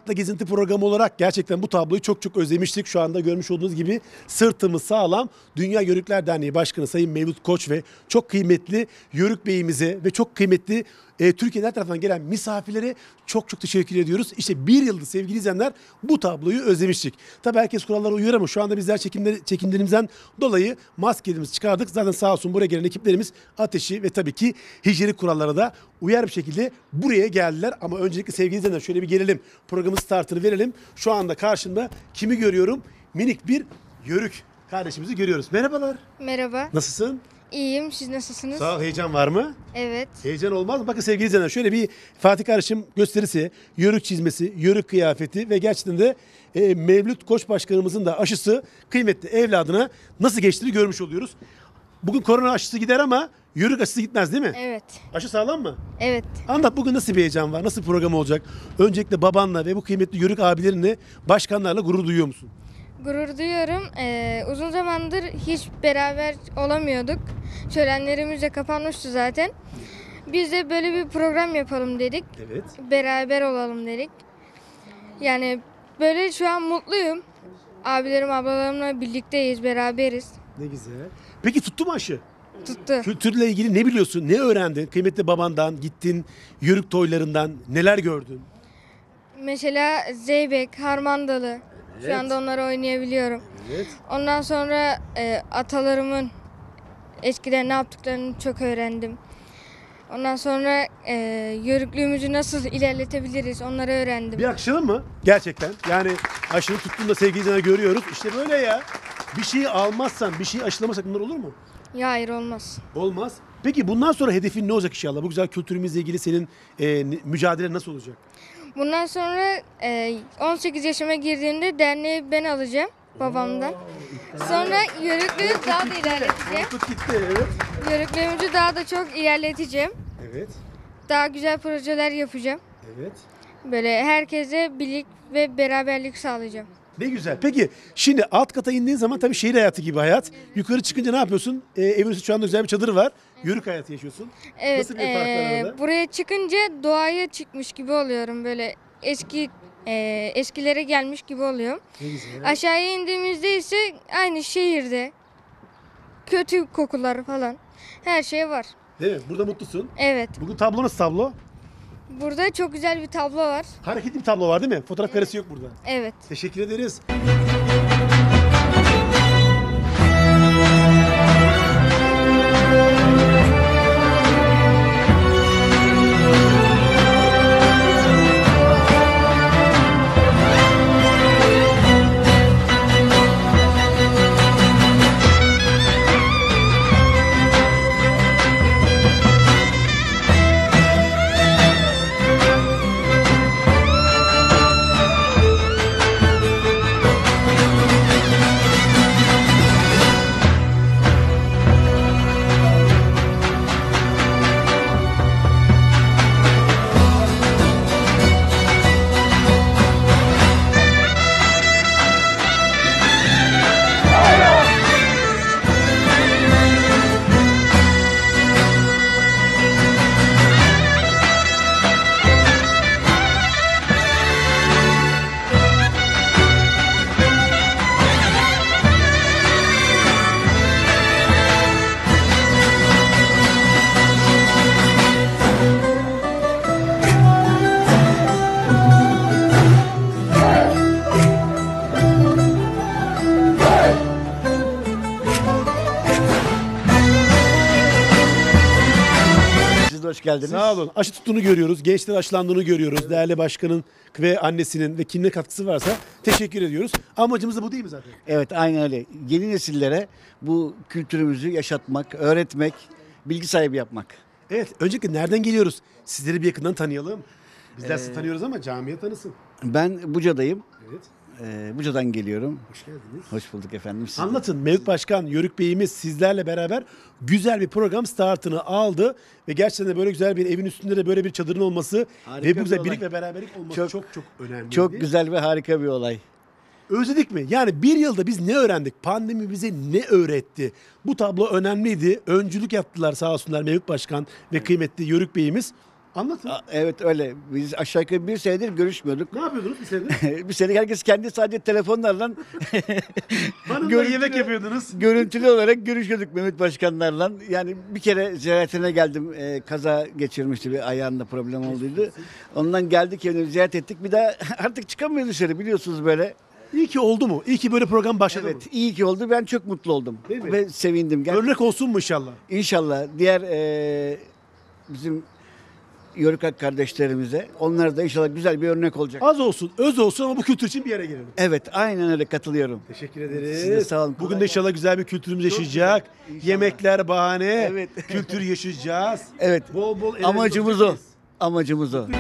Atla Gezinti programı olarak gerçekten bu tabloyu çok çok özlemiştik. Şu anda görmüş olduğunuz gibi sırtımız sağlam. Dünya Yörükler Derneği Başkanı Sayın Mevlüt Koç ve çok kıymetli Yörük Beyimize ve çok kıymetli Türkiye'nin her tarafından gelen misafirlere çok çok teşekkür ediyoruz. İşte bir yıldır sevgili izleyenler bu tabloyu özlemiştik. Tabii herkes kurallara uyuyor ama şu anda bizler çekindiğimizden dolayı maskelerimizi çıkardık. Zaten sağ olsun buraya gelen ekiplerimiz ateşi ve tabii ki hijyenik kurallara da uyar bir şekilde buraya geldiler. Ama öncelikle sevgili izleyenler şöyle bir gelelim. Programın startını verelim. Şu anda karşımda kimi görüyorum? Minik bir Yörük kardeşimizi görüyoruz. Merhabalar. Merhaba. Nasılsın? İyiyim. Siz nasılsınız? Sağ ol. Heyecan var mı? Evet. Heyecan olmaz mı? Bakın sevgili izleyenler şöyle bir Fatih kardeşim gösterisi, Yörük çizmesi, Yörük kıyafeti ve gerçekten de Mevlüt Koç Başkanımızın da aşısı kıymetli evladına nasıl geçtiğini görmüş oluyoruz. Bugün korona aşısı gider ama Yörük aşısı gitmez değil mi? Evet. Aşı sağlam mı? Evet. Anlat bugün nasıl bir heyecan var? Nasıl bir program olacak? Öncelikle babanla ve bu kıymetli Yörük abilerinle, başkanlarla gurur duyuyor musun? Gurur duyuyorum. Uzun zamandır hiç beraber olamıyorduk. Şölenlerimiz de kapanmıştı zaten. Biz de böyle bir program yapalım dedik. Evet. Beraber olalım dedik. Yani böyle şu an mutluyum. Abilerim, ablalarımla birlikteyiz, beraberiz. Ne güzel. Peki tuttu mu aşı? Tuttu. Kültürle ilgili ne biliyorsun? Ne öğrendin? Kıymetli babandan, gittin Yörük toylarından neler gördün? Mesela Zeybek, Harmandalı. Evet. Şu anda onları oynayabiliyorum. Evet. Ondan sonra atalarımın eskiden ne yaptıklarını çok öğrendim. Ondan sonra yörüklüğümüzü nasıl ilerletebiliriz onları öğrendim. Bir akışalım mı? Gerçekten. Yani aşını tuttuğunda sevgili izleyenler görüyoruz. İşte böyle ya. Bir şeyi almazsan, bir şeyi aşılamazsak bunlar olur mu? Ya hayır olmaz. Olmaz. Peki bundan sonra hedefin ne olacak inşallah? Bu güzel kültürümüzle ilgili senin mücadelen nasıl olacak? Bundan sonra 18 yaşıma girdiğimde derneği ben alacağım babamdan. Sonra yörüklüğü daha da ilerleteceğim. Korkut gitti, evet. Yörüklüğümüzü daha da çok ilerleteceğim. Evet, Daha güzel projeler yapacağım. evet. Böyle herkese birlik ve beraberlik sağlayacağım. Ne güzel. Peki şimdi alt kata indiğin zaman tabii şehir hayatı gibi hayat. Yukarı çıkınca ne yapıyorsun? Evin üstü şu anda güzel bir çadır var. Yörük hayatı yaşıyorsun. Evet, Nasıl bir fark var arada? buraya çıkınca doğaya çıkmış gibi oluyorum. Böyle eskilere gelmiş gibi oluyorum. Ne güzel. Aşağıya indiğimizde ise aynı şehirde kötü kokular falan her şey var. Değil mi? Burada mutlusun. Evet, Bugün tablo nasıl tablo? burada çok güzel bir tablo var. Hareketli bir tablo var değil mi? Fotoğraf karesi yok burada. Evet. Teşekkür ederiz. Siz de hoş geldiniz. Sağ olun. Aşı tuttuğunu görüyoruz. Gençler aşılandığını görüyoruz. Değerli başkanın ve annesinin ve kimine katkısı varsa teşekkür ediyoruz. Amacımız da bu değil mi zaten? Evet, aynen öyle. Yeni nesillere bu kültürümüzü yaşatmak, öğretmek, bilgi sahibi yapmak. Evet. Öncelikle nereden geliyoruz? Sizleri bir yakından tanıyalım. Bizler sizi tanıyoruz ama camiye tanısın. Ben Buca'dayım. Evet. Buca'dan geliyorum. Hoş geldiniz. Hoş bulduk efendim. Siz de. Anlatın. Mevlüt Başkan, Yörük Beyimiz sizlerle beraber güzel bir program startını aldı. Ve gerçekten de böyle güzel bir evin üstünde de böyle bir çadırın olması Harika ve bu bir güzel olay. birlik ve beraberlik olması Çok- çok çok önemli. Çok güzel ve harika bir olay. Özledik mi? Yani bir yılda biz ne öğrendik? Pandemi bize ne öğretti? Bu tablo önemliydi. Öncülük yaptılar sağ olsunlar Mevlüt Başkan ve kıymetli Yörük Beyimiz. Anlatın. Evet öyle. Biz aşağı yukarı bir senedir görüşmüyorduk. Ne yapıyordunuz bir senedir? Bir senedir herkes kendi sadece telefonlarla Hanımla yemek yapıyordunuz. görüntülü olarak görüşüyorduk Mehmet Başkanlarla. Yani bir kere ziyaretine geldim. Kaza geçirmişti, bir ayağında problem olduydu. Ondan geldik, evine ziyaret ettik. Bir daha artık çıkamıyoruz dışarı, biliyorsunuz böyle. İyi ki oldu mu? İyi ki böyle program başladı mı? Evet, iyi ki oldu. Ben çok mutlu oldum. Değil mi? Ve sevindim. Örnek olsun mu inşallah? İnşallah diğer bizim Yörük kardeşlerimize, onlar da inşallah güzel bir örnek olacak. Az olsun, öz olsun ama bu kültür için bir yere gelelim. Evet, aynen öyle, katılıyorum. Teşekkür ederiz. Siz de sağ olun. Bugün de inşallah güzel bir kültürümüz yaşayacak. İnşallah. Yemekler bahane. Evet. Kültür yaşayacağız. Evet. Bol bol enerji Amacımız o. olacak. Amacımız o.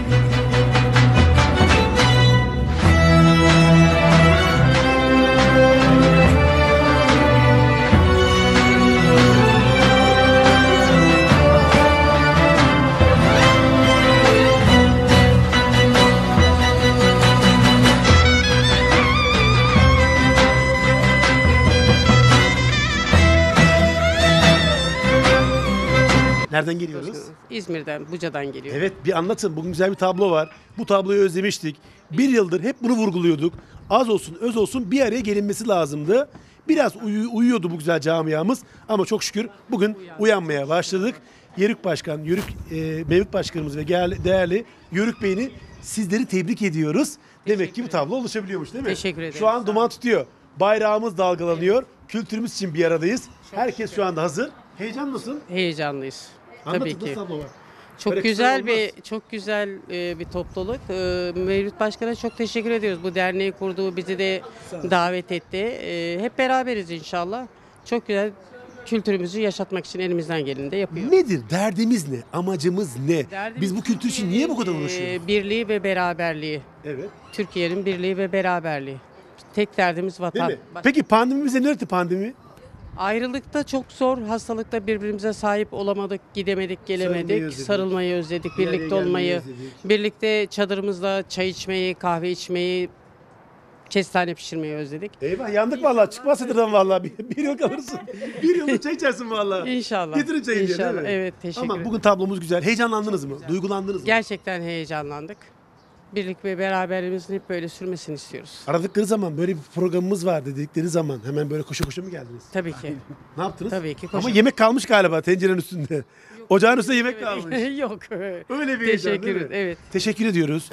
Nereden geliyoruz? İzmir'den, Buca'dan geliyor. Evet, bir anlatın. Bugün güzel bir tablo var. Bu tabloyu özlemiştik. Bir yıldır hep bunu vurguluyorduk. Az olsun, öz olsun bir araya gelinmesi lazımdı. Biraz uyuyordu bu güzel camiamız ama çok şükür bugün uyanmaya başladık. Yörük Başkan, Mevlüt Başkanımız ve değerli Yörük Bey'ini sizleri tebrik ediyoruz. Demek ki bu tablo oluşabiliyormuş değil mi? Teşekkür ederim. Şu an Sağ duman tutuyor. Bayrağımız dalgalanıyor. Kültürümüz için bir aradayız. Herkes şu anda hazır. Heyecan mısın? Heyecanlıyız. Anlatın, Tabii nasıl ki. tablo var? Çok Böyle kısa güzel olmaz. çok güzel bir topluluk. Mevlüt Başkan'a çok teşekkür ediyoruz. Bu derneği kurdu, bizi de davet etti. Hep beraberiz inşallah. Çok güzel, kültürümüzü yaşatmak için elimizden geleni de yapıyor. Nedir? Derdimiz ne? Amacımız ne? Derdimiz Biz bu kültür için niye bu kadar Türkiye'nin, uğraşıyoruz? Birliği ve beraberliği. Evet. Türkiye'nin birliği ve beraberliği. Tek derdimiz Değil vatan. mi? Peki pandemi bize ne öğretti pandemi? Ayrılıkta çok zor, hastalıkta birbirimize sahip olamadık, gidemedik, gelemedik. Sarılmayı özledik. Sarılmayı özledik, Bir araya birlikte gelmeyi olmayı, özledik. birlikte çadırımızda çay içmeyi, kahve içmeyi, kestane pişirmeyi özledik. Eyvah yandık vallahi. Çıkmaz çadırdan vallahi. Bir yıl kalırsın. Bir yılda çay içersin vallahi. İnşallah. Getirin çayı diye, değil İnşallah. mi? Evet, teşekkür Ama ederim. bugün tablomuz güzel. Heyecanlandınız mı? Duygulandınız mı? Gerçekten heyecanlandık. Birlik ve beraberliğimizin hep böyle sürmesini istiyoruz. Aradıkları zaman böyle bir programımız var dedikleri zaman hemen böyle koşa koşa mı geldiniz? Tabii ki. Ne yaptınız? Tabii ki, Ama koşa. yemek kalmış galiba tencerenin üstünde. Ocağın üstünde yemek kalmış. Yok. Öyle bir heyecan Teşekkür değil mi? ederim. Evet. Teşekkür ediyoruz.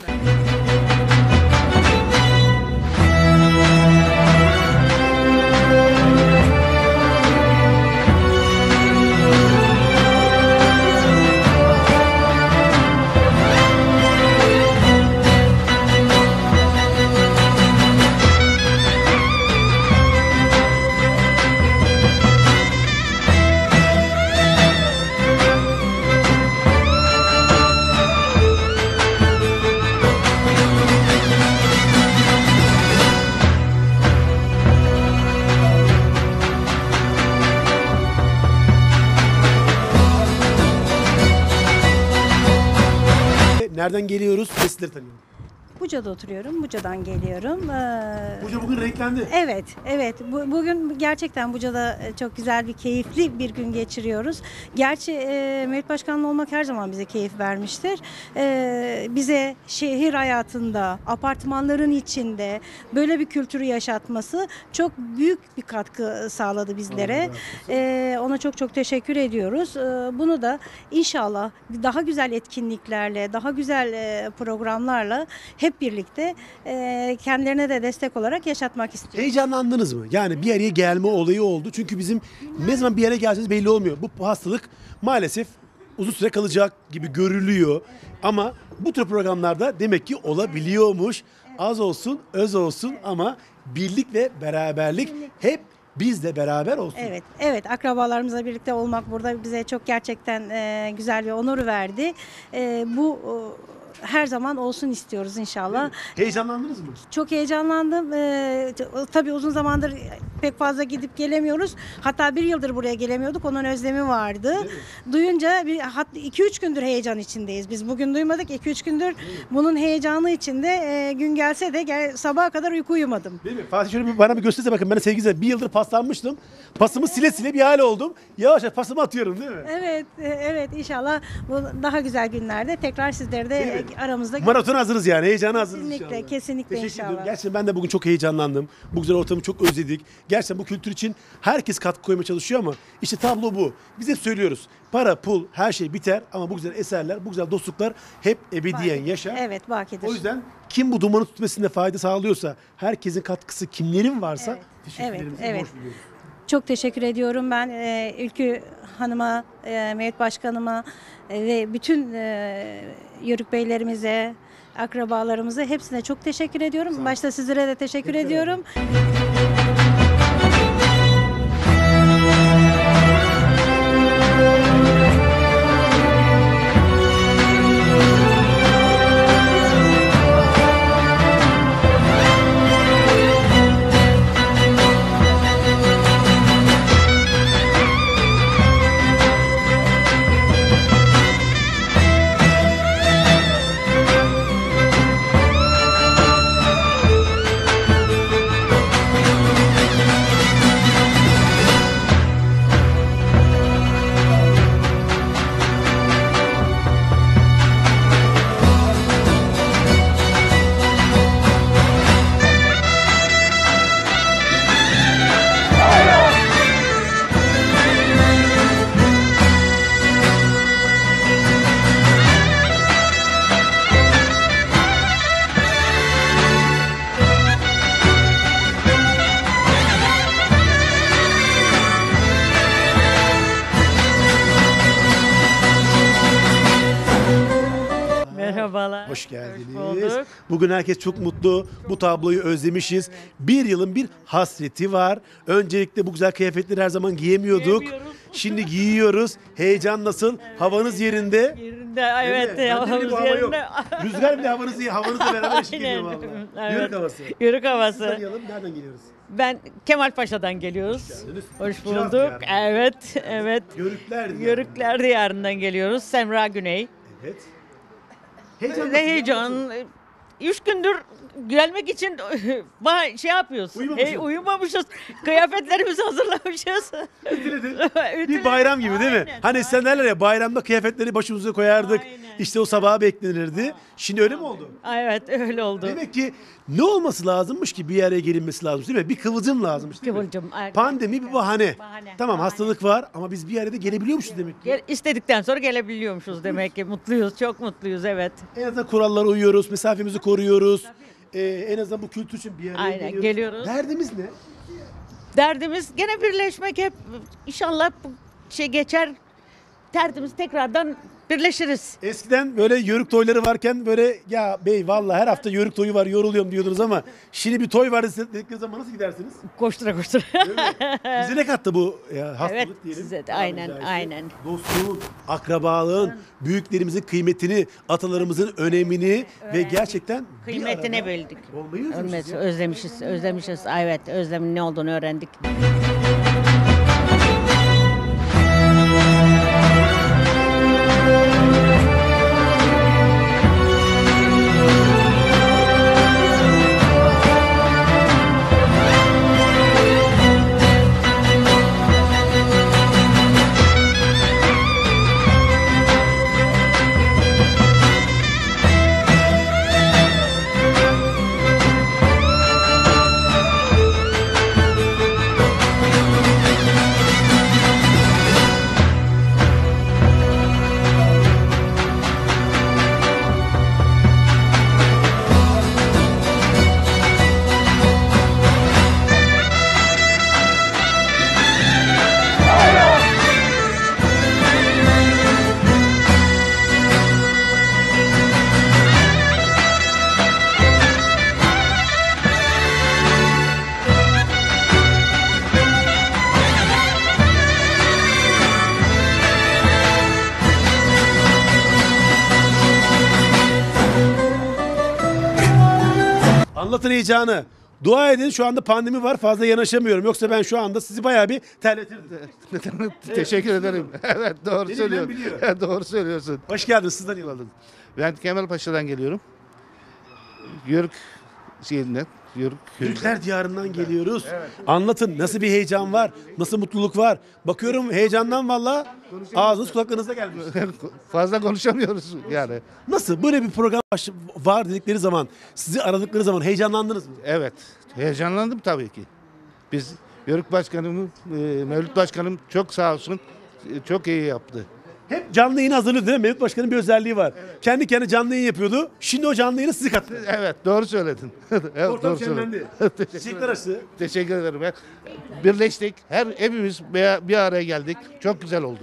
Nereden geliyoruz? Ve sizleri tanıyorum. Buca'da oturuyorum. Buca'dan geliyorum. Hoca bugün renklendi. Evet, evet. Bugün gerçekten Buca'da çok güzel bir, keyifli bir gün geçiriyoruz. Gerçi Mevlüt Başkanlı olmak her zaman bize keyif vermiştir. Bize şehir hayatında, apartmanların içinde böyle bir kültürü yaşatması çok büyük bir katkı sağladı bizlere. Ona çok çok teşekkür ediyoruz. Bunu da inşallah daha güzel etkinliklerle, daha güzel programlarla hep birlikte kendilerine de destek olarak yaşatmak istiyoruz. Heyecanlandınız mı? Yani bir araya gelme olayı oldu. Çünkü bizim ne zaman bir yere geleceğiz belli olmuyor. Bu hastalık maalesef uzun süre kalacak gibi görülüyor. Ama bu tür programlarda demek ki olabiliyormuş. Az olsun, öz olsun ama birlik ve beraberlik hep bizle beraber olsun. Evet, evet. Akrabalarımızla birlikte olmak burada bize çok gerçekten güzel bir onur verdi. Bu her zaman olsun istiyoruz inşallah. Heyecanlandınız mı? Çok heyecanlandım. Tabii uzun zamandır pek fazla gidip gelemiyoruz. Hatta bir yıldır buraya gelemiyorduk. Onun özlemi vardı. Duyunca 2-3 gündür heyecan içindeyiz. Biz bugün duymadık. 2-3 gündür bunun heyecanı içinde. Gün gelse de sabaha kadar uyku uyumadım. Değil mi? Fatih şöyle bana bir gösterse bakın, ben sevgili bir yıldır paslanmıştım. Pasımı sile sile bir hale oldum. Yavaş yavaş pasımı atıyorum değil mi? Evet, evet inşallah bu daha güzel günlerde tekrar sizleri de aramızda Maraton hazırız yani. Heyecana hazırız kesinlikle, inşallah. kesinlikle Teşekkür inşallah. ediyorum. Gerçekten ben de bugün çok heyecanlandım. Bu güzel ortamı çok özledik. Gerçekten bu kültür için herkes katkı koymaya çalışıyor ama işte tablo bu. Biz hep söylüyoruz. Para, pul, her şey biter ama bu güzel eserler, bu güzel dostluklar hep ebediyen yaşar. Evet, bakidir. O yüzden kim bu dumanı tutmasında fayda sağlıyorsa, herkesin katkısı kimlerin varsa Evet. teşekkürlerimizi Evet, borç biliyoruz. Çok teşekkür ediyorum ben Ülkü Hanım'a, Mevlüt Başkanıma ve bütün Yörük Beylerimize, akrabalarımıza hepsine çok teşekkür ediyorum. Başta sizlere de teşekkür ediyorum. Merhabalar. Hoş geldiniz. bulduk. Bugün herkes çok mutlu. Bu tabloyu özlemişiz. Bir yılın bir hasreti var. Öncelikle bu güzel kıyafetleri her zaman giyemiyorduk. Giyemiyoruz. Şimdi giyiyoruz. Heyecan nasıl? Havanız yerinde. Yerinde, Değil evet, mi? Bende bile havamız bu hava yok. yerinde. Rüzgar bile havanızla beraber eşlik ediyor Aynen. valla. Evet. Yörük havası. Yörük havası. Tanıyalım. Nereden geliyoruz? Ben Kemalpaşa'dan geliyoruz. geldiniz. Hoş Kiraz bulduk. diyarından. Evet, evet. Yörükler diyarından. Yörükler diyarından geliyoruz. Semra Güney. Evet. Heyecan Ne nasıl? heyecan. 3 gündür gelmek için şey yapıyoruz. Uyumamışsın. Uyumamışız. Kıyafetlerimizi hazırlamışız. Ütüledin. Ütüle- Bir bayram gibi değil mi? Aynen, Hani sen derler ya, bayramda kıyafetleri başımıza koyardık. Aynen. İşte o sabaha beklenirdi. Şimdi öyle mi oldu? Evet, öyle oldu. Demek ki ne olması lazımmış ki bir araya gelinmesi lazım değil mi? Bir kıvılcım lazımmış değil mi? Kıvılcım. aynen. Pandemi bir bahane. Bahane, Tamam, bahane. hastalık var ama biz bir arada gelebiliyormuşuz demek ki. İstedikten sonra gelebiliyormuşuz demek ki. Mutluyuz, çok mutluyuz, evet. En azından kurallara uyuyoruz, mesafemizi koruyoruz. En azından bu kültür için bir araya Aynen, geliyoruz. Derdimiz ne? Derdimiz gene birleşmek hep. İnşallah bu şey geçer. Derdimiz tekrardan birleşiriz. Eskiden böyle yörük toyları varken böyle ya bey vallahi her hafta yörük toyu var yoruluyorum diyordunuz ama şimdi bir toy var dedikleri zaman nasıl gidersiniz? Koştura koştura. Değil mi? Bize ne kattı bu hastalık Evet, diyelim? size de, tabiri aynen, caizse? aynen. Dostluğun, akrabalığın, büyüklerimizin kıymetini, atalarımızın önemini ve gerçekten bir Kıymetini arada bildik. olmayı özlemişiz ya. Özlemişiz. Evet, özlemin ne olduğunu öğrendik. Anlatın heyecanı. Dua edin, şu anda pandemi var, fazla yanaşamıyorum. Yoksa ben şu anda sizi bayağı bir terletirdim. Teşekkür ederim. Evet doğru Beni söylüyorsun. bilen biliyor. Doğru söylüyorsun. Hoş geldiniz, sizden iyi olun. Ben Kemalpaşa'dan geliyorum. Yörük şehrinden. Türkler diyarından geliyoruz. Anlatın, nasıl bir heyecan var, nasıl mutluluk var. Bakıyorum heyecandan valla ağzınız kulaklarınıza gelmiş. Fazla konuşamıyoruz yani. Nasıl, böyle bir program var dedikleri zaman, sizi aradıkları zaman heyecanlandınız mı? Evet. Heyecanlandım tabii ki. Biz Yörük Başkanım, Mevlüt Başkanım çok sağ olsun. Çok iyi yaptı. Hep canlı yayın hazırlıyordu değil mi? Mevlüt Başkan'ın bir özelliği var. Kendi kendine canlı yayın yapıyordu. Şimdi o canlı yayını sizi kattı. Evet doğru söyledin. Evet, Ortam doğru söyledin. şenlendi. Çiçekler açtı. Teşekkür ederim. Birleştik. Hepimiz bir araya geldik. Çok güzel oldu.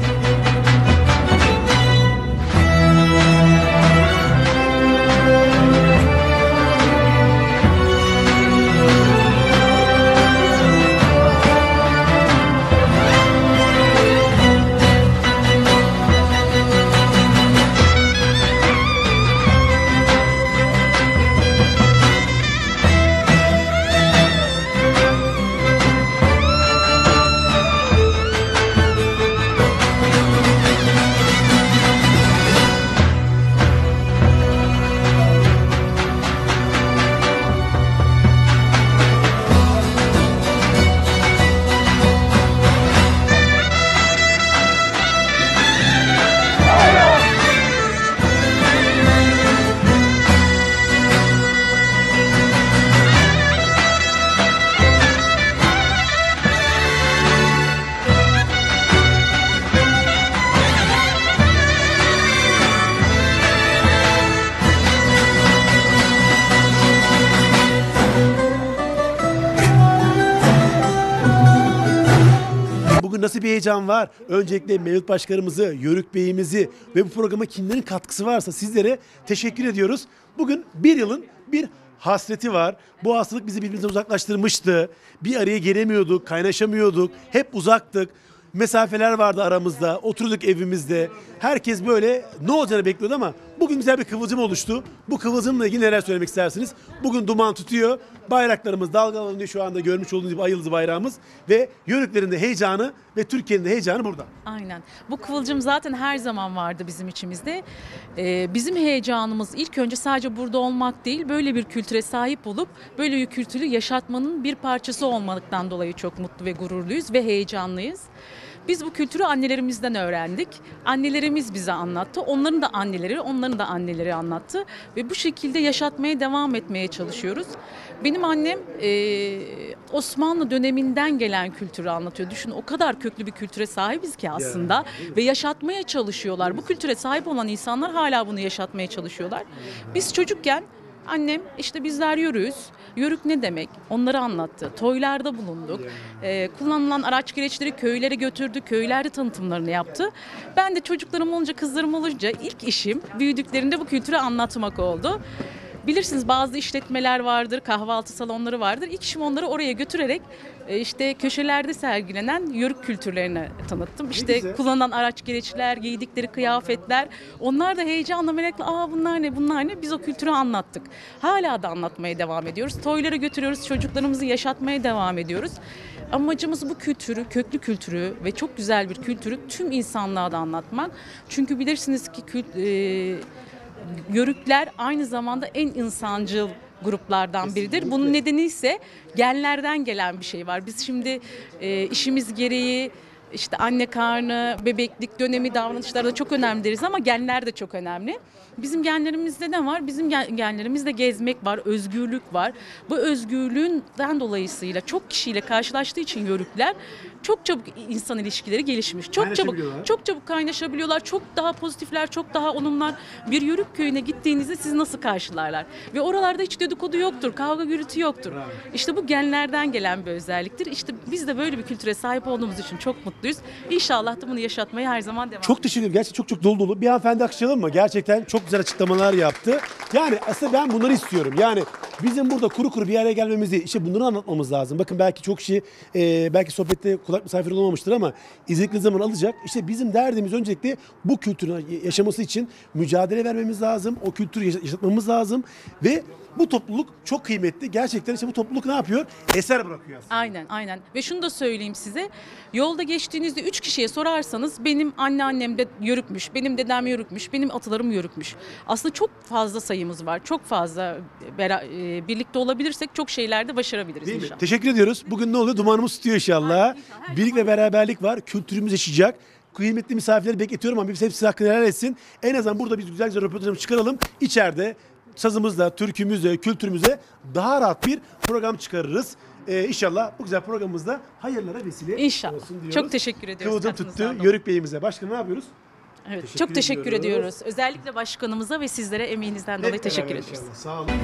Bugün nasıl bir heyecan var? Öncelikle Mevlüt Başkanımızı, Yörük Bey'imizi ve bu programa kimlerin katkısı varsa sizlere teşekkür ediyoruz. Bugün bir yılın bir hasreti var. Bu hastalık bizi birbirimizden uzaklaştırmıştı. Bir araya gelemiyorduk, kaynaşamıyorduk, hep uzaktık. Mesafeler vardı aramızda, oturduk evimizde. Herkes böyle ne olacağını bekliyordu ama bugün güzel bir kıvılcım oluştu. Bu kıvılcımla ilgili neler söylemek istersiniz? Bugün duman tutuyor, bayraklarımız dalgalanıyor, şu anda görmüş olduğunuz gibi ay yıldızı bayrağımız ve Yörüklerin de heyecanı ve Türkiye'nin de heyecanı burada. Aynen. Bu kıvılcım zaten her zaman vardı bizim içimizde. Bizim heyecanımız ilk önce sadece burada olmak değil, böyle bir kültüre sahip olup böyle bir kültürü yaşatmanın bir parçası olmaktan dolayı çok mutlu ve gururluyuz ve heyecanlıyız. Biz bu kültürü annelerimizden öğrendik. Annelerimiz bize anlattı. Onların da anneleri anlattı. Ve bu şekilde yaşatmaya devam etmeye çalışıyoruz. Benim annem Osmanlı döneminden gelen kültürü anlatıyor. Düşün, o kadar köklü bir kültüre sahibiz ki aslında. Ve yaşatmaya çalışıyorlar. Bu kültüre sahip olan insanlar hala bunu yaşatmaya çalışıyorlar. Biz çocukken annem işte bizler yörüğüz. Yörük ne demek? Onları anlattı. Toylarda bulunduk. Kullanılan araç gereçleri köylere götürdü. Köylerde tanıtımlarını yaptı. Ben de çocuklarım olunca, kızlarım olunca ilk işim büyüdüklerinde bu kültürü anlatmak oldu. Bilirsiniz bazı işletmeler vardır, kahvaltı salonları vardır. İlk işim onları oraya götürerek işte köşelerde sergilenen yörük kültürlerini tanıttım. İşte kullanılan araç gereçler, giydikleri kıyafetler. Onlar da heyecanla merakla bunlar ne biz o kültürü anlattık. Hala da anlatmaya devam ediyoruz. Toylara götürüyoruz, çocuklarımızı yaşatmaya devam ediyoruz. Amacımız bu kültürü, köklü kültürü ve çok güzel bir kültürü tüm insanlığa da anlatmak. Çünkü bilirsiniz ki Yörükler aynı zamanda en insancıl gruplardan biridir. Bunun nedeni ise genlerden gelen bir şey var. Biz şimdi işimiz gereği işte anne karnı, bebeklik dönemi davranışlarda çok önemli deriz ama genler de çok önemli. Bizim genlerimizde ne var? Bizim genlerimizde gezmek var, özgürlük var. Bu özgürlüğünden dolayısıyla çok kişiyle karşılaştığı için Yörükler çok çabuk insan ilişkileri gelişmiş. Çok çabuk kaynaşabiliyorlar. Çok daha pozitifler, çok daha olumlar. Bir Yörük köyüne gittiğinizde sizi nasıl karşılarlar? Ve oralarda hiç dedikodu yoktur, kavga gürültü yoktur. İşte bu genlerden gelen bir özelliktir. İşte biz de böyle bir kültüre sahip olduğumuz için çok mutluyuz. İnşallah da bunu yaşatmaya her zaman devam edeceğiz. Çok teşekkür ederim. Gerçekten çok dolu dolu. Bir hanımefendi akışalım mı? Gerçekten çok güzel açıklamalar yaptı. Yani aslında ben bunları istiyorum. Yani Bizim burada kuru kuru bir araya gelmemizi, işte bunları anlatmamız lazım. Bakın belki çok kişi belki sohbette kulak misafiri olmamıştır ama izledikleri zaman alacak. İşte bizim derdimiz öncelikle bu kültürün yaşaması için mücadele vermemiz lazım. O kültürü yaşatmamız lazım ve bu topluluk çok kıymetli. Gerçekten işte bu topluluk ne yapıyor? Eser bırakıyor aslında. Aynen. Ve şunu da söyleyeyim size. Yolda geçtiğinizde 3 kişiye sorarsanız benim anneannem de yörükmüş, benim dedem yörükmüş, benim atalarım yörükmüş. Aslında çok fazla sayımız var. Çok fazla birlikte olabilirsek çok şeyler de başarabiliriz Değil mi? inşallah. Teşekkür ediyoruz. Bugün ne oluyor? Dumanımız tutuyor inşallah. Birlik ve beraberlik var. Kültürümüz yaşayacak. Kıymetli misafirleri bekletiyorum ama biz hepsi hakkını helal etsin. En azından burada biz güzel röportajımızı çıkaralım. İçeride sazımızla, türkümüzle, kültürümüze daha rahat bir program çıkarırız. İnşallah bu güzel programımızda hayırlara vesile İnşallah. olsun diyoruz. Çok teşekkür ediyoruz. Kıvılcım tuttu. katkınızdan dolayı. Yörük Bey'imize. Başkanım ne yapıyoruz? Evet, Teşekkür çok teşekkür ediyoruz. ediyoruz. Özellikle başkanımıza ve sizlere emeğinizden dolayı Hep teşekkür beraber ediyoruz. inşallah. Sağ olun.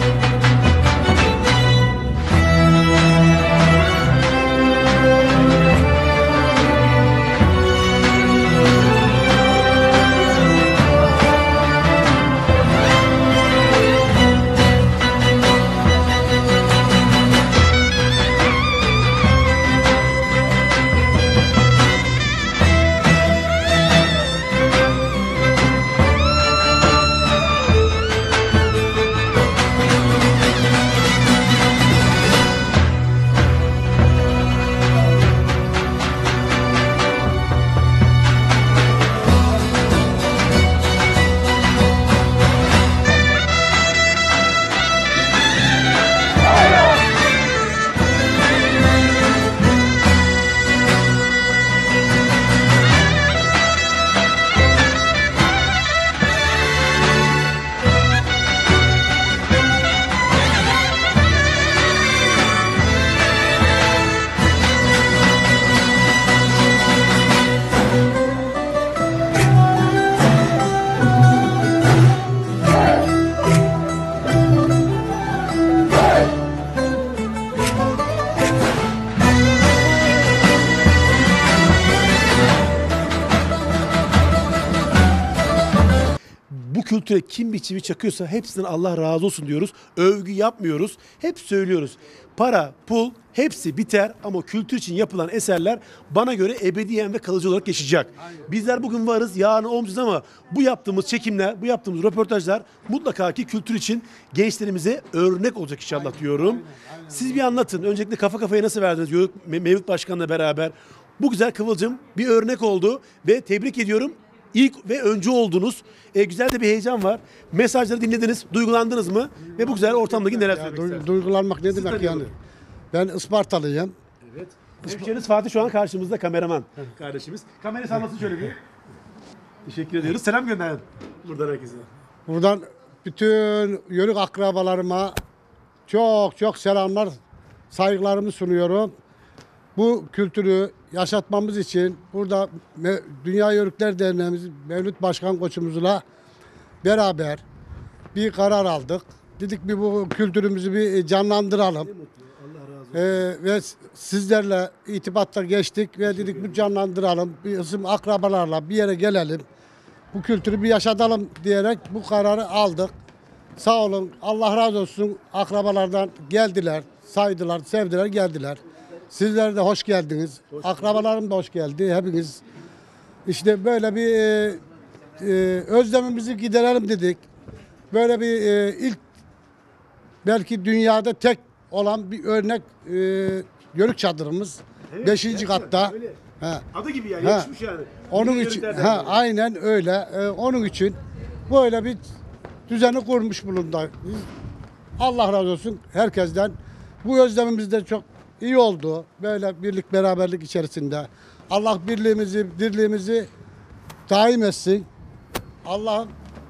Bu kültüre kim bir çivi çakıyorsa hepsinden Allah razı olsun diyoruz. Övgü yapmıyoruz. Hep söylüyoruz. Para, pul hepsi biter ama kültür için yapılan eserler bana göre ebediyen ve kalıcı olarak yaşayacak. Bizler bugün varız, yarın olmayacağız ama bu yaptığımız çekimler, bu yaptığımız röportajlar mutlaka ki kültür için gençlerimize örnek olacak inşallah diyorum. Siz bir anlatın. Öncelikle kafa kafaya nasıl verdiniz Mevlüt Başkan'la beraber? Bu güzel Kıvılcım bir örnek oldu ve tebrik ediyorum. İlk ve öncü oldunuz. Güzel de bir heyecan var. Mesajları dinlediniz, duygulandınız mı? Ve bu güzel ortamdaki neler söylemek istersiniz? Duygulanmak ne demek yani? tanıyorum. Ben Ispartalıyım. Evet. Hemşehriniz Fatih şu an karşımızda kameraman kardeşimiz. Kamerayı sallasın şöyle bir. Teşekkür ediyoruz. Selam gönderin buradan herkese. Buradan bütün yörük akrabalarıma çok selamlar, saygılarımı sunuyorum. Bu kültürü yaşatmamız için burada Dünya Yörükler Derneğimiz Mevlüt Başkan koçumuzla beraber bir karar aldık. Dedik bir bu kültürümüzü bir canlandıralım. Ve sizlerle irtibatta geçtik ve dedik bu canlandıralım. Bizim akrabalarla bir yere gelelim. Bu kültürü bir yaşatalım diyerek bu kararı aldık. Sağ olun, Allah razı olsun, akrabalardan geldiler, saydılar, sevdiler, geldiler. Sizler de hoş geldiniz. Akrabalarım da hoş geldi. Hepiniz işte böyle bir özlemimizi giderelim dedik. Böyle bir ilk belki dünyada tek olan bir örnek yörük çadırımız. Evet, 5. gerçekten katta. öyle. He. Adı gibi yani Ha. yakışmış yani. Onun Dünya için Yörükler Derneği. aynen öyle. Onun için böyle bir düzeni kurmuş bulundu. Allah razı olsun herkesten. Bu özlemimiz de çok iyi oldu. Böyle birlik beraberlik içerisinde. Allah birliğimizi, dirliğimizi daim etsin. Allah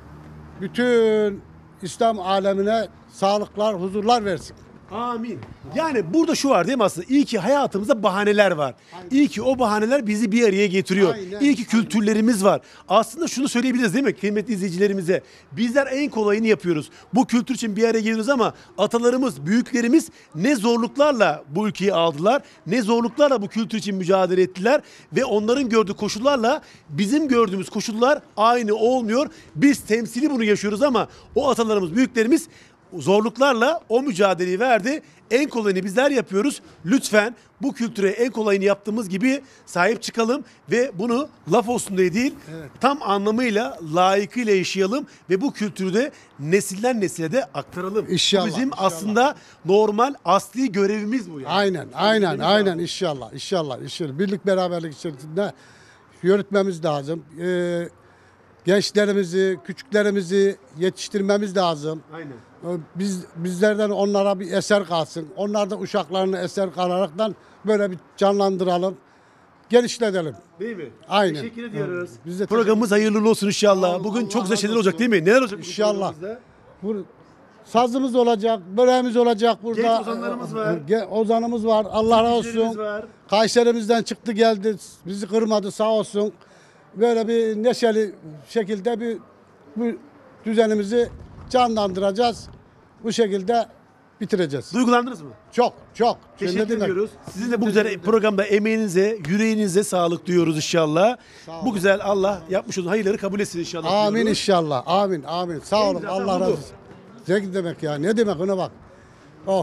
bütün İslam alemine sağlıklar, huzurlar versin. Amin. Yani burada şu var değil mi aslında? İyi ki hayatımızda bahaneler var. İyi ki o bahaneler bizi bir araya getiriyor. Aynen. İyi ki kültürlerimiz var. Aslında şunu söyleyebiliriz değil mi kıymetli izleyicilerimize? Bizler en kolayını yapıyoruz. Bu kültür için bir araya geliyoruz ama atalarımız, büyüklerimiz ne zorluklarla bu ülkeyi aldılar, ne zorluklarla bu kültür için mücadele ettiler ve onların gördüğü koşullarla bizim gördüğümüz koşullar aynı olmuyor. Biz temsili bunu yaşıyoruz ama o atalarımız, büyüklerimiz zorluklarla o mücadeleyi verdi. En kolayını bizler yapıyoruz. Lütfen bu kültüre en kolayını yaptığımız gibi sahip çıkalım ve bunu laf olsun diye değil, tam anlamıyla layıkıyla yaşayalım ve bu kültürü de nesilden nesile de aktaralım. İnşallah, Bu bizim inşallah. aslında normal asli görevimiz bu yani. Aynen inşallah. Birlik beraberlik içerisinde yürütmemiz lazım. Gençlerimizi, küçüklerimizi yetiştirmemiz lazım. Aynen. Bizlerden onlara bir eser kalsın. Onlar da uşaklarını eser kalaraktan böyle bir canlandıralım. Genişletelim. Değil mi? Aynen. Teşekkür ediyoruz. Biz de Programımız hayırlı olsun inşallah. Sağ olun, Bugün Allah çok güzel razı şeyler olsun. olacak değil mi? Neler olacak? bu İnşallah. programımızda? Bu sazımız olacak, böreğimiz olacak burada. Genç ozanlarımız var. Ozanımız var. Allah razı Bizlerimiz olsun. var. Kayseri'mizden çıktı geldi. Bizi kırmadı sağ olsun. Böyle bir neşeli şekilde bu düzenimizi canlandıracağız. Bu şekilde bitireceğiz. Duygulandınız mı? Çok. Teşekkür Ne demek? ediyoruz. Sizin de bu güzel programda emeğinize, yüreğinize sağlık duyuyoruz inşallah. Sağ Bu olun. güzel Allah yapmış olduğu hayırları kabul etsin inşallah. Amin diyoruz. inşallah. Amin. Sağ olun. güzel, Allah tamam, razı bu. olsun. Ne demek ya? Ne demek ona bak. Oh.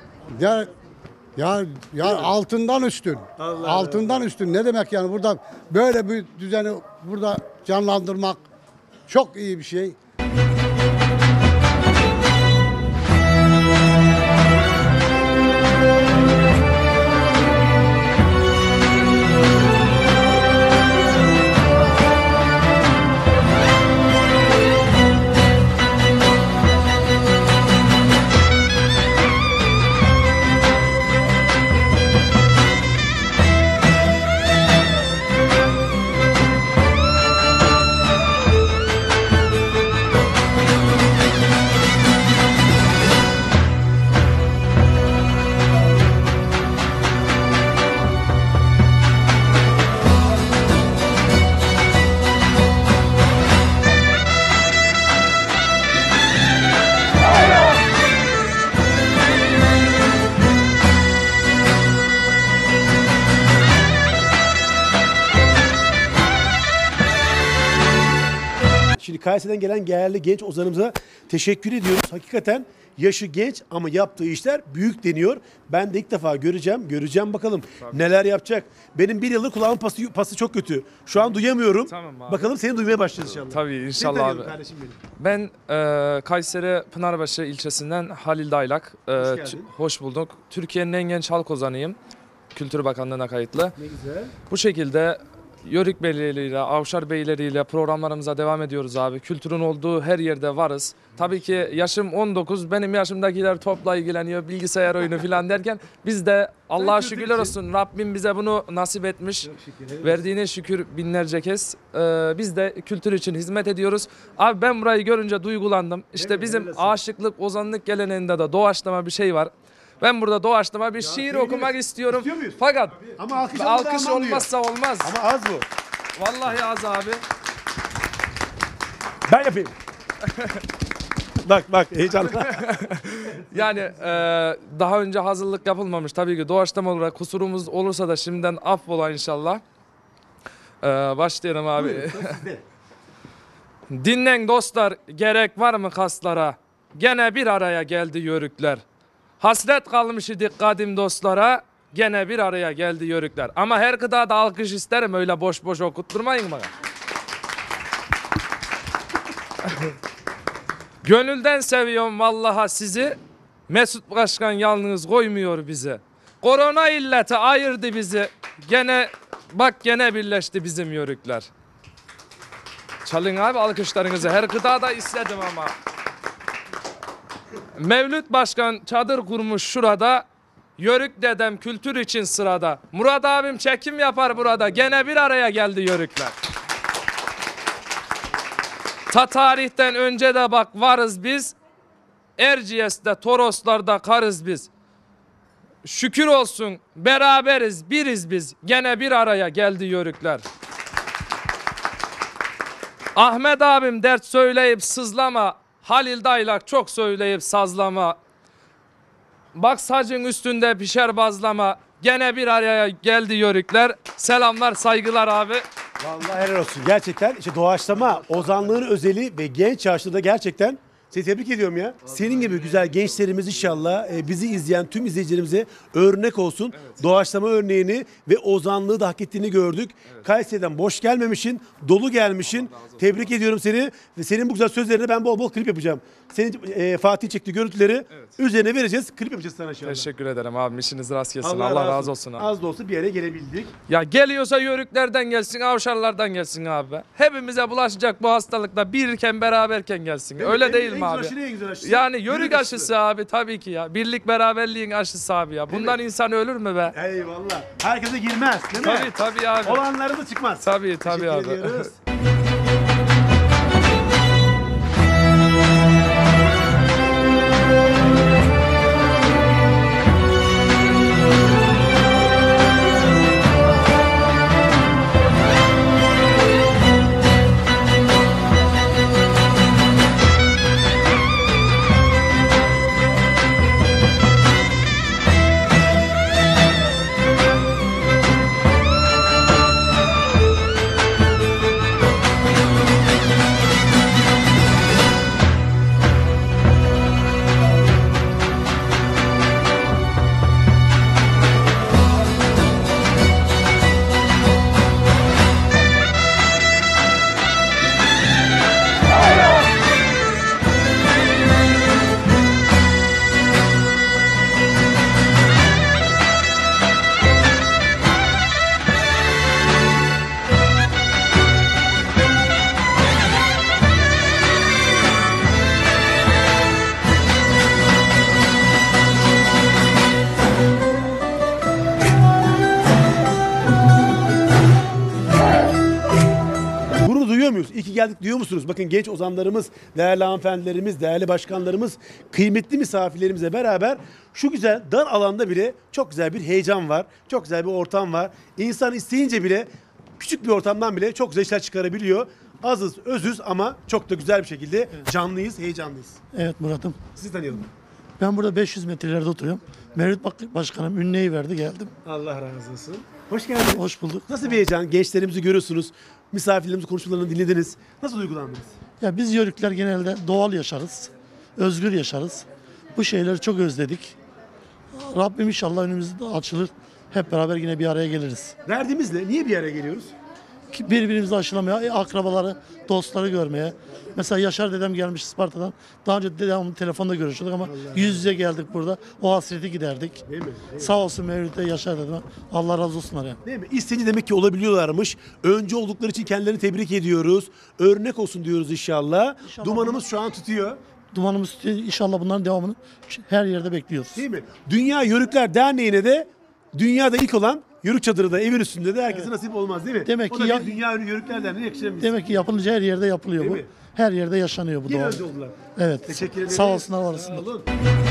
Ya altından üstün. Allah altından üstün. Ne demek yani burada böyle bir düzeni burada canlandırmak çok iyi bir şey. Şimdi Kayseri'den gelen değerli genç ozanımıza teşekkür ediyoruz. Hakikaten yaşı genç ama yaptığı işler büyük deniyor. Ben de ilk defa göreceğim bakalım neler yapacak. Benim bir yıllık kulağımın pası çok kötü. Şu an duyamıyorum. Tamam abi. Bakalım seni duymaya başlayacağız inşallah. Tabii Seni inşallah tanıyorum abi. kardeşim benim. Ben Kayseri Pınarbaşı ilçesinden Halil Daylak. geldin. Hoş bulduk. Türkiye'nin en genç halk ozanıyım. Kültür Bakanlığı'na kayıtlı. Ne güzel. Bu şekilde Yörük beyleriyle, Avşar beyleriyle programlarımıza devam ediyoruz abi. Kültürün olduğu her yerde varız. Tabii ki yaşım 19, benim yaşımdakiler topla ilgileniyor, bilgisayar oyunu falan derken biz de Allah'a kültür şükürler için. olsun. Rabbim bize bunu nasip etmiş. Verdiğine şükür binlerce kez. Biz de kültür için hizmet ediyoruz. Abi ben burayı görünce duygulandım. İşte mi? bizim Helal olsun. aşıklık, ozanlık geleneğinde de doğaçlama bir şey var. Ben burada doğaçlama bir şiir seviniriz. okumak istiyorum. İstiyor muyuz? Fakat Ama alkış alkış olmazsa olmaz. Ama az bu. Vallahi az abi. Ben yapayım. bak heyecanlı. Yani daha önce hazırlık yapılmamış tabii ki doğaçlama olarak kusurumuz olursa da şimdiden affola inşallah. Başlayalım abi. Dinlen dostlar, gerek var mı kaslara? Gene bir araya geldi yörükler. Hasret kalmış idik kadim dostlara. Gene bir araya geldi yörükler. Ama her gıdada alkış isterim, öyle boş boş okutturmayın bana. Gönülden seviyorum vallaha sizi. Mesut Başkan yalnız koymuyor bizi. Korona illeti ayırdı bizi. Gene birleşti bizim yörükler. Çalın abi alkışlarınızı. Her gıdada istedim ama. Mevlüt Başkan çadır kurmuş şurada. Yörük dedem kültür için sırada. Murat abim çekim yapar burada. Gene bir araya geldi yörükler. Ta tarihten önce de bak varız biz. Erciyes'te, Toroslar'da karız biz. Şükür olsun beraberiz, biriz biz. Gene bir araya geldi yörükler. Ahmet abim dert söyleyip sızlama. Halil Daylak çok söyleyip sazlama. Bak sacın üstünde pişer bazlama. Gene bir araya geldi yörükler. Selamlar, saygılar abi. Vallahi helal olsun. Gerçekten işte doğaçlama, ozanlığın özeli ve genç yaşta da gerçekten Seni tebrik ediyorum ya. Senin gibi güzel gençlerimiz inşallah bizi izleyen tüm izleyicilerimize örnek olsun. Doğaçlama örneğini ve ozanlığı da hak ettiğini gördük. Kayseri'den boş gelmemişsin, dolu gelmişsin. Tebrik ediyorum seni ve senin bu güzel sözlerine ben bol bol klip yapacağım. Senin Fatih çektiği görüntüleri üzerine vereceğiz. Klip yapacağız sana inşallah. Teşekkür ederim abi. İşiniz rast gelsin. Allah razı olsun abi. Az da olsa bir yere gelebildik. Ya geliyorsa yörüklerden gelsin, avşarlardan gelsin abi be. Hepimize bulaşacak bu hastalıkla birken beraberken gelsin. Öyle değil mi abi? En güzel aşısı. Yani yörük aşısı abi tabii ki ya. Birlik beraberliğin aşısı abi ya. Bundan insan ölür mü be? Eyvallah. Herkese girmez değil mi? Tabii abi. Olanları da çıkmaz. Tabii Teşekkür abi. ediyoruz. Gurur duyuyor muyuz? İyi ki geldik diyor musunuz? Bakın genç ozanlarımız, değerli hanımefendilerimiz, değerli başkanlarımız, kıymetli misafirlerimizle beraber şu güzel dar alanda bile çok güzel bir heyecan var. Çok güzel bir ortam var. İnsan isteyince bile küçük bir ortamdan bile çok güzel işler çıkarabiliyor. Azız, özüz ama çok da güzel bir şekilde canlıyız, heyecanlıyız. Evet Murat'ım. Sizi tanıyalım. Ben burada 500 metrelerde oturuyorum. Mevlüt Başkanım ünneyi verdi geldim. Allah razı olsun. Hoş geldiniz. Hoş bulduk. Nasıl bir heyecan? Gençlerimizi görüyorsunuz. Misafirlerimizin konuşmalarını dinlediniz. Nasıl duygulandınız? Ya biz Yörükler genelde doğal yaşarız. Özgür yaşarız. Bu şeyleri çok özledik. Rabbim inşallah önümüzde açılır. Hep beraber yine bir araya geliriz. Derdimiz ne? Niye bir araya geliyoruz? Ki birbirimizi aşılamaya, akrabaları, dostları görmeye. Mesela Yaşar dedem gelmiş Isparta'dan. Daha önce dedemle telefonda görüşüyorduk ama yüz yüze geldik burada. O hasreti giderdik. Değil mi? Sağ olsun Mevlüt'te Yaşar dedem. Allah razı olsunlar ya. Değil mi? İsteyince demek ki olabiliyorlarmış. Önce oldukları için kendilerini tebrik ediyoruz. Örnek olsun diyoruz inşallah. İnşallah. Dumanımız şu an tutuyor. Dumanımız inşallah bunların devamını her yerde bekliyoruz. Değil mi? Dünya Yörükler Derneği'ne de dünyada ilk olan Yörük çadırı da evin üstünde de herkese nasip olmaz değil mi? Demek o ki da bir Dünya Yörükler Derneği'ne yakışır. Demek ki yapılınca her yerde yapılıyor Değil bu. mi? Her yerde yaşanıyor bu Yine doğa. önce oldular. Evet. Teşekkür ederim. Sağ olsunlar, var olsunlar. Sağ olun.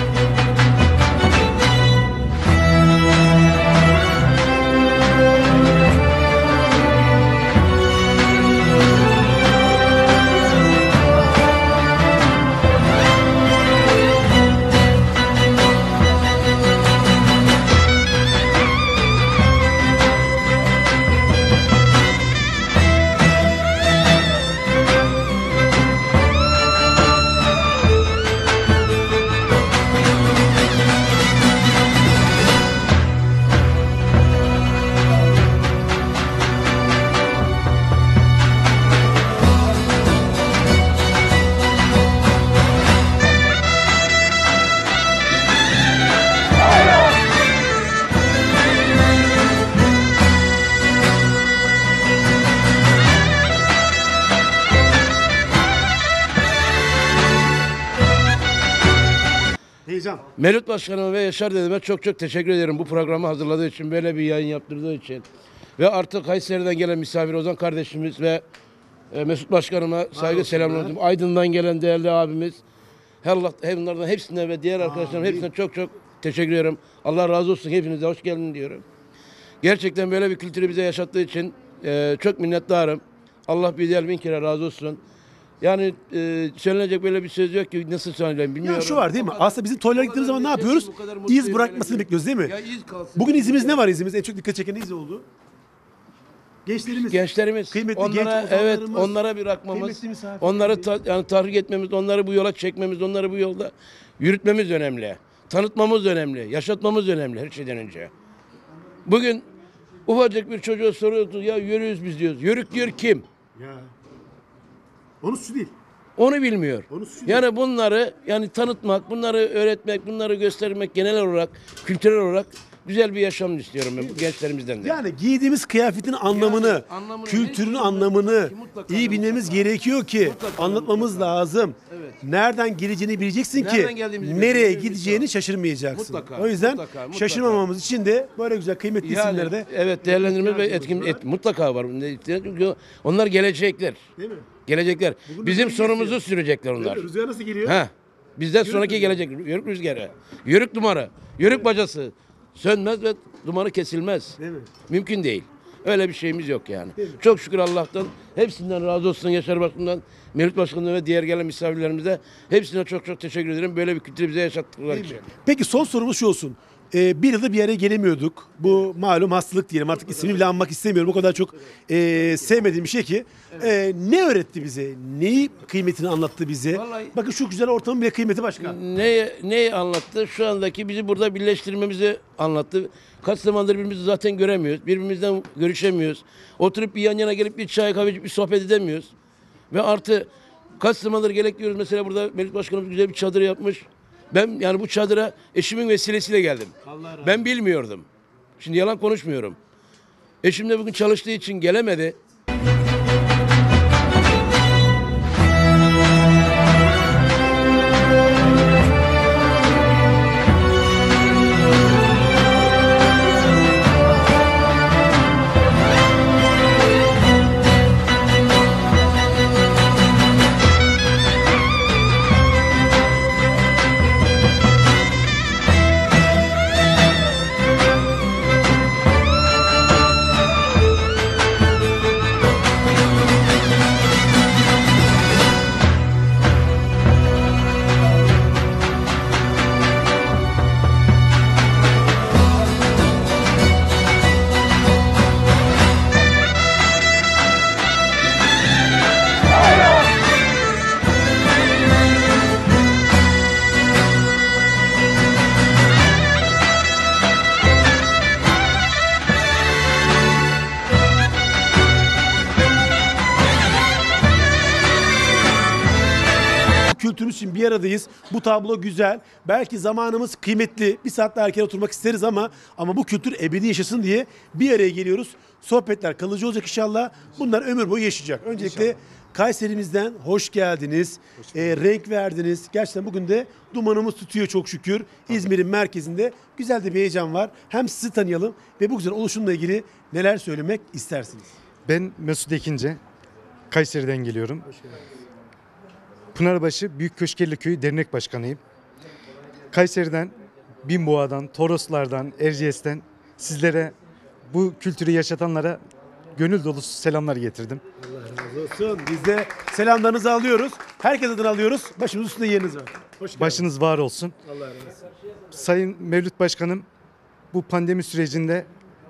Heyecan. Mevlüt Başkanıma ve Yaşar dedeme çok çok teşekkür ederim bu programı hazırladığı için, böyle bir yayın yaptırdığı için. Ve artık Kayseri'den gelen misafir Ozan kardeşimiz ve Mesut Başkanıma saygı selamlar. Aydın'dan gelen değerli abimiz. Bunlardan hepsine ve diğer arkadaşlarım hepsine çok çok teşekkür ederim. Allah razı olsun, hepinize hoş geldin diyorum. Gerçekten böyle bir kültürü bize yaşattığı için çok minnettarım. Allah bir diğer bin kere razı olsun. Yani söylenecek böyle bir söz yok ki, nasıl söyleyeyim bilmiyorum. Ya şu var değil mi? Aslında bizim tuvalete gittiğimiz zaman ne yapıyoruz? İz bırakmasını bekliyoruz değil mi? Ya iz kalsın. Bugün izimiz ne var izimiz? En çok dikkat çeken iz oldu. Gençlerimiz. Kıymetli genç onlara ozanlarımız, onlara bir akmamız, kıymetli misafirlerimiz. yani tahrik etmemiz, onları bu yola çekmemiz, onları bu yolda yürütmemiz önemli. Tanıtmamız önemli, yaşatmamız önemli her şeyden önce. Bugün ufacık bir çocuğa soruyoruz ya yürüyoruz biz diyoruz. Yörük diyor kim? Ya. Onun suçu değil. Onu bilmiyor. Onun suçu Yani bunları yani tanıtmak, bunları öğretmek, bunları göstermek genel olarak, kültürel olarak güzel bir yaşam istiyorum ben bu gençlerimizden de. Yani giydiğimiz kıyafetin anlamını, kültürün anlamını iyi bilmemiz gerekiyor ki anlatmamız lazım. Evet. Nereden geleceğini bileceksin Nereden ki geldiğimizi nereye bilmiyoruz. gideceğini şaşırmayacaksın. Mutlaka, O yüzden mutlaka. şaşırmamamız için de böyle güzel kıymetli isimleri de evet değerlendirme ve etkin mutlaka var. Çünkü onlar gelecekler. değil mi? Gelecekler. Bugün Bizim rüzgar sonumuzu esiyor. sürecekler onlar. Rüzgar nasıl geliyor? Ha. Bizden sonraki rüzgarı. gelecek. Yörük rüzgarı. Yörük dumanı. Yörük bacası. Sönmez ve dumanı kesilmez. Değil mi? Mümkün değil. Öyle bir şeyimiz yok yani. Çok şükür Allah'tan. Hepsinden razı olsun Yaşar Başkan'dan, Mevlüt Başkan'dan ve diğer gelen misafirlerimize. Hepsine çok çok teşekkür ederim. Böyle bir kültürü bize yaşattıkları için. Peki son sorumuz şu olsun. Bir yılda bir yere gelemiyorduk. Bu malum hastalık diyelim. Artık ismini bile anmak istemiyorum. O kadar çok sevmediğim bir şey ki. Ne öğretti bize? Neyi kıymetini anlattı bize? Vallahi- Bakın şu güzel ortamın bile kıymeti başka. Neyi anlattı? Şu andaki bizi burada birleştirmemizi anlattı. Kaç zamandır birbirimizi zaten göremiyoruz. Birbirimizden görüşemiyoruz. Oturup bir yan yana gelip bir çay kahve içip bir sohbet edemiyoruz. Ve artı kaç zamandır gelek diyoruz. Mesela burada Mevlüt Başkanımız güzel bir çadır yapmış. Ben yani bu çadıra eşimin vesilesiyle geldim. Ben bilmiyordum. Şimdi yalan konuşmuyorum. Eşim de bugün çalıştığı için gelemedi. Kültürümüz için bir aradayız. Bu tablo güzel. Belki zamanımız kıymetli. Bir saat daha erken oturmak isteriz ama bu kültür ebedi yaşasın diye bir araya geliyoruz. Sohbetler kalıcı olacak inşallah. Bunlar ömür boyu yaşayacak. Öncelikle Kayserimizden hoş geldiniz. Renk verdiniz. Gerçekten bugün de dumanımız tutuyor çok şükür. İzmir'in merkezinde güzel de bir heyecan var. Hem sizi tanıyalım ve bu güzel oluşumla ilgili neler söylemek istersiniz? Ben Mesut Ekinci. Kayseri'den geliyorum. Pınarbaşı Büyük Köşkelli Köyü Dernek Başkanıyım. Kayseri'den, Binboğa'dan, Toroslardan, Erciyes'ten sizlere bu kültürü yaşatanlara gönül dolusu selamlar getirdim. Allah razı olsun. Biz de selamlarınızı alıyoruz. Herkes adına alıyoruz. Başımız üstünde yeriniz var. Hoş geldiniz. Başınız var olsun. Allah razı olsun. Sayın Mevlüt Başkanım, bu pandemi sürecinde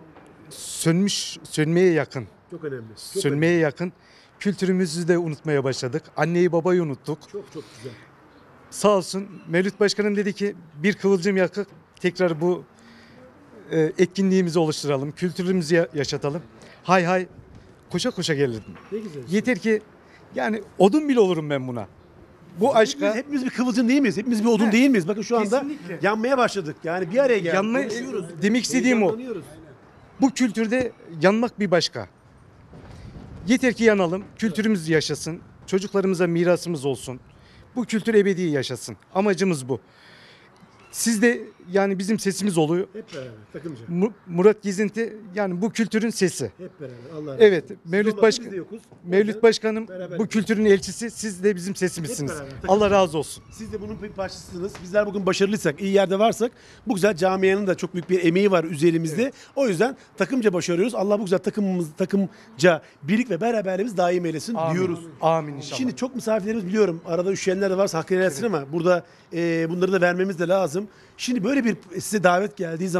sönmeye yakın. Çok önemli. Sönmeye yakın. Kültürümüzü de unutmaya başladık. Anneyi babayı unuttuk. Çok güzel. Sağ olsun Mevlüt Başkanım dedi ki bir kıvılcım yakıp tekrar bu etkinliğimizi oluşturalım. Kültürümüzü yaşatalım. Hay koşa koşa gelirdim. Ne güzel. Yeter ki yani odun bile olurum ben buna. Bu aşka Hepimiz bir kıvılcım değil miyiz? Hepimiz bir odun değil miyiz? Bakın şu anda Kesinlikle. yanmaya başladık. Yani bir araya geldik. Demek istediğim o. Heyecanlanıyoruz. Bu kültürde yanmak bir başka. Yeter ki yanalım, kültürümüz yaşasın, çocuklarımıza mirasımız olsun. Bu kültür ebedi yaşasın. Amacımız bu. Siz de yani bizim sesimiz oluyor. Hep beraber takımca. Murat Gezinti yani bu kültürün sesi. Hep beraber. Allah razı olsun. Evet, Siz Mevlüt olmasanız Başkan, biz de yokuz. O Mevlüt yüzden Başkanım beraber bu kültürün elçisi. Siz de bizim sesimizsiniz. Hep beraber, takım. Allah razı olsun. Siz de bunun bir parçasısınız. Bizler bugün başarılıysak, iyi yerde varsak bu güzel camianın da çok büyük bir emeği var üzerimizde. Evet. O yüzden takımca başarıyoruz. Allah bu güzel takımca birlik ve beraberliğimiz daim eylesin diyoruz. Amin inşallah. Şimdi çok misafirlerimiz biliyorum. Arada üşüyenler de varsa hakkını helal etsin ama burada bunları da vermemiz de lazım. Şimdi böyle bir size davet geldiği zaman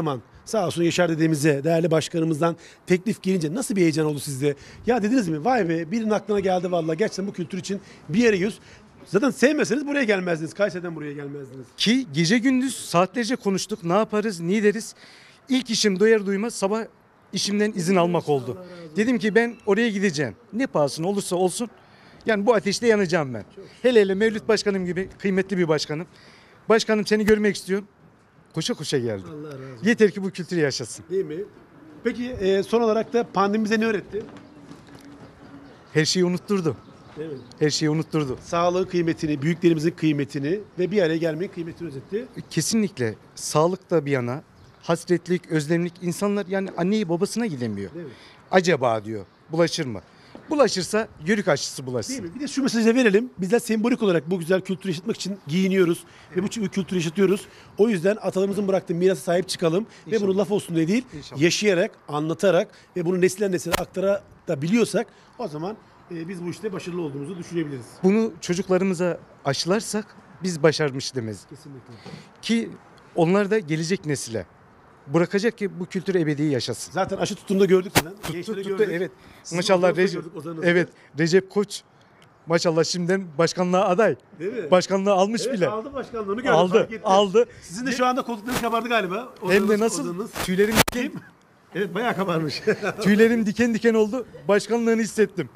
Sağ olsun Yaşar dedemize, değerli başkanımızdan teklif gelince nasıl bir heyecan oldu sizde? Ya dediniz mi? Vay be, birinin aklına geldi vallahi. Gerçekten bu kültür için bir yere yüz. Zaten sevmeseniz buraya gelmezdiniz. Kayseri'den buraya gelmezdiniz. Ki gece gündüz saatlerce konuştuk. Ne yaparız, ne ederiz? İlk işim doyar duymaz sabah işimden izin almak oldu. Dedim ki ben oraya gideceğim. Ne pahasına olursa olsun. Yani bu ateşte yanacağım ben. Hele hele Mevlüt Başkanım gibi kıymetli bir başkanım. Başkanım seni görmek istiyorum. Koşa koşa geldi. Allah razı olsun. Yeter ki bu kültürü yaşasın. Değil mi? Peki son olarak da pandemi bize ne öğretti? Her şeyi unutturdu. Değil mi? Her şeyi unutturdu. Sağlığın kıymetini, büyüklerimizin kıymetini ve bir araya gelmenin kıymetini özetti. Kesinlikle sağlık da bir yana, hasretlik, özlemlik, insanlar yani anneyi babasına gidemiyor. Değil mi? Acaba diyor, bulaşır mı? Bulaşırsa yörük aşısı bulaşsın. Değil mi? Bir de şu mesajı da verelim. Bizler sembolik olarak bu güzel kültürü yaşatmak için giyiniyoruz ve bu kültürü yaşatıyoruz. O yüzden atalarımızın bıraktığı mirasa sahip çıkalım ve bunu laf olsun diye değil, yaşayarak, anlatarak ve bunu nesilden nesile aktarabiliyorsak o zaman biz bu işte başarılı olduğumuzu düşünebiliriz. Bunu çocuklarımıza aşılarsak biz başarmış demez. Kesinlikle. Ki onlar da gelecek nesile bırakacak ki bu kültür ebedi yaşasın. Zaten aşı tuttuğunda gördük zaten. Tuttu evet. Maşallah Recep Koç maşallah şimdiden başkanlığa aday. Değil mi? Başkanlığı almış Evet, bile. aldı başkanlığını gördüm. Aldı. Sizin de şu anda koltuklarınız kabardı galiba. Hem de nasıl? Tüylerim diken, Evet bayağı kabarmış. tüylerim diken diken oldu. Başkanlığını hissettim.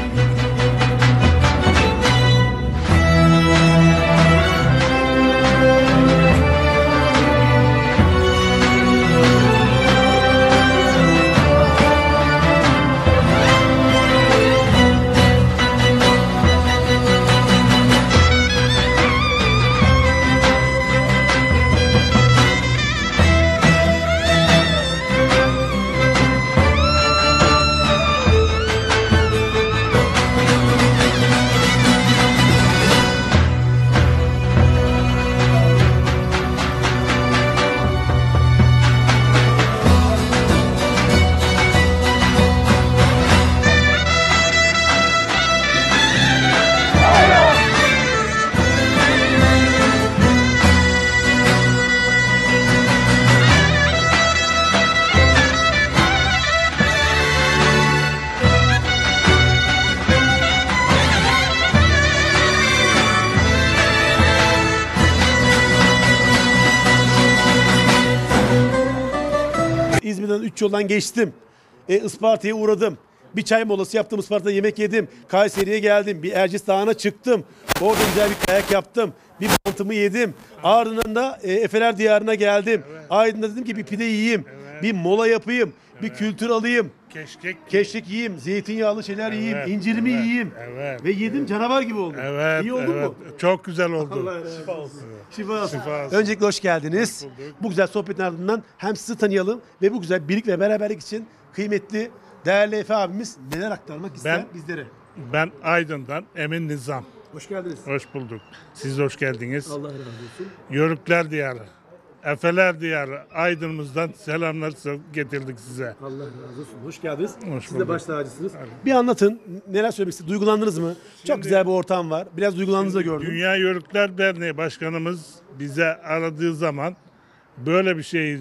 İzmir'den 3 yoldan geçtim. Isparta'ya uğradım. Bir çay molası yaptım. Isparta'da yemek yedim. Kayseri'ye geldim. Bir Erciyes Dağı'na çıktım. Orada güzel bir kayak yaptım. Bir mantımı yedim. Ardından da Efeler Diyarı'na geldim. Aydın'da dedim ki bir pide yiyeyim. Bir mola yapayım. Bir kültür alayım. Keşkek yiyeyim. Zeytinyağlı şeyler yiyeyim. İncirimi yiyeyim. Ve yedim canavar gibi oldum. İyi oldu mu? Çok güzel oldu. Allah şifa olsun. Şifa olsun. Öncelikle hoş geldiniz. Bu güzel sohbetin ardından hem sizi tanıyalım ve bu güzel birlik ve beraberlik için kıymetli, değerli Efe abimiz neler aktarmak ister bizlere? Ben Aydın'dan Emin Nizam. Hoş geldiniz. Hoş bulduk. Siz de hoş geldiniz. Allah razı olsun. Yörükler Diyarı, Efeler Diyarı, Aydın'ımızdan selamlar getirdik size. Allah razı olsun. Hoş geldiniz. Hoş Siz de bulduk. baş tacısınız. Bir anlatın. Neler söylemek istedim? Duygulandınız mı? Çok güzel bir ortam var. Biraz duygulandığınızı da gördüm. Dünya Yörükler Derneği Başkanımız bize aradığı zaman böyle bir şeyi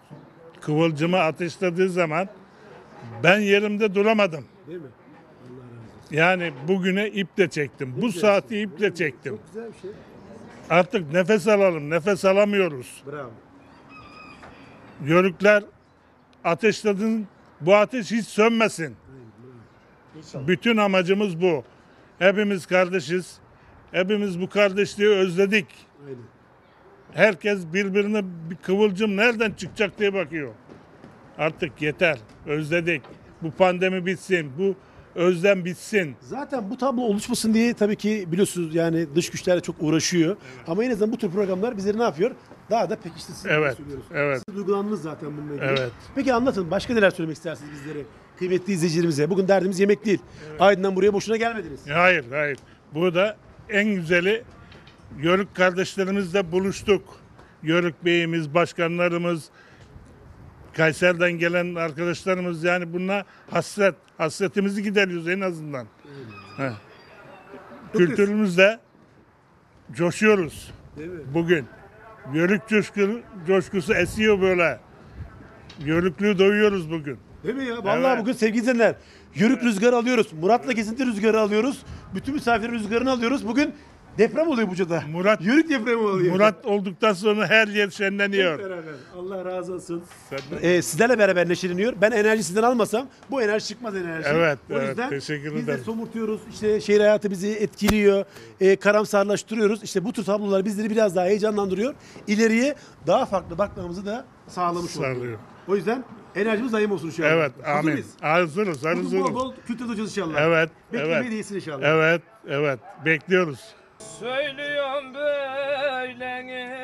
kıvılcımı ateşlediği zaman ben yerimde duramadım. Değil mi? Yani bugüne iple çektim. Bu saati iple çektim. Çok güzel bir şey. Artık nefes alalım. Nefes alamıyoruz. Bravo. Yörükler ateşledin. Bu ateş hiç sönmesin. Bütün amacımız bu. Hepimiz kardeşiz. Hepimiz bu kardeşliği özledik. Aynen. Herkes birbirine bir kıvılcım nereden çıkacak diye bakıyor. Artık yeter. Özledik. Bu pandemi bitsin. Bu özlem bitsin. Zaten bu tablo oluşmasın diye tabii ki biliyorsunuz yani dış güçlerle çok uğraşıyor. Ama en azından bu tür programlar bizleri ne yapıyor? Daha da pekiştirsin. Evet, söylüyoruz. evet. Siz duygulandınız zaten bununla ilgili. Evet. Peki anlatın. Başka neler söylemek istersiniz bizlere? Kıymetli izleyicilerimize. Bugün derdimiz yemek değil. Aydın'dan buraya boşuna gelmediniz. Hayır, hayır. Burada en güzeli Yörük kardeşlerimizle buluştuk. Yörük beyimiz, başkanlarımız, Kayseri'den gelen arkadaşlarımız yani bununla hasretimizi gideriyoruz en azından. Kültürümüzle coşuyoruz Değil mi? bugün. Yörük coşkusu esiyor böyle. Yörüklüğü doyuyoruz bugün. Değil mi ya? Vallahi Evet. bugün sevgili izleyenler, Yörük rüzgarı alıyoruz. Murat'la kesinti rüzgarı alıyoruz. Bütün misafir rüzgarını alıyoruz. Bugün deprem oluyor Buca'da. Yörük depremi oluyor. Murat olduktan sonra her yer şenleniyor. Hep beraber. Allah razı olsun. Senden- Sizlerle beraber neşeleniyor. Ben enerji sizden almasam bu enerji çıkmaz enerji. Evet, O evet, yüzden teşekkür biz de ederim. somurtuyoruz. İşte şehir hayatı bizi etkiliyor. Karamsarlaştırıyoruz. İşte bu tür tablolar bizleri biraz daha heyecanlandırıyor. İleriye daha farklı bakmamızı da sağlamış oluyor. Sağlıyor. O yüzden enerjimiz daim olsun inşallah. Evet, Hazır amin. mıyız? Hazırız, Bugün bol hazırız. bol kültür olacağız inşallah. Evet, Beklemeyi evet. değilsin inşallah. Evet, evet. Bekliyoruz. Söylüyorum böyle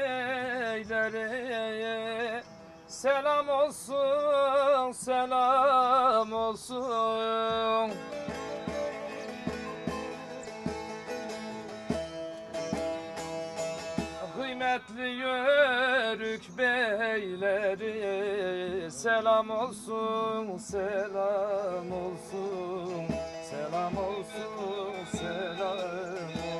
eylere, selam olsun, selam olsun. Kıymetli yörük beyleri, selam olsun, selam olsun, selam olsun, selam olsun.